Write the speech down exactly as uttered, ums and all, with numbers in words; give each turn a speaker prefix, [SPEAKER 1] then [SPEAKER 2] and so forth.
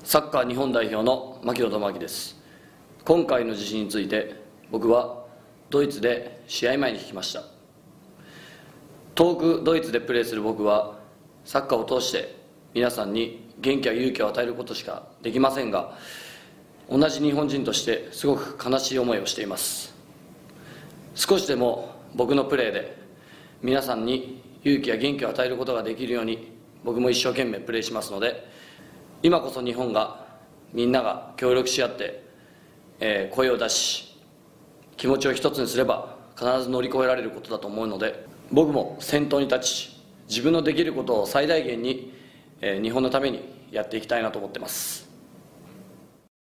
[SPEAKER 1] サッカー日本代表の牧野智明です。今回の地震について僕はドイツで試合前に聞きました。遠くドイツでプレーする僕はサッカーを通して皆さんに元気や勇気を与えることしかできませんが、同じ日本人としてすごく悲しい思いをしています。少しでも僕のプレーで皆さんに勇気や元気を与えることができるように僕も一生懸命プレーしますので、今こそ日本がみんなが協力し合って、えー、声を出し気持ちを一つにすれば必ず乗り越えられることだと思うので、僕も先頭に立ち自分のできることを最大限に、えー、日本のためにやっていきたいなと思ってます。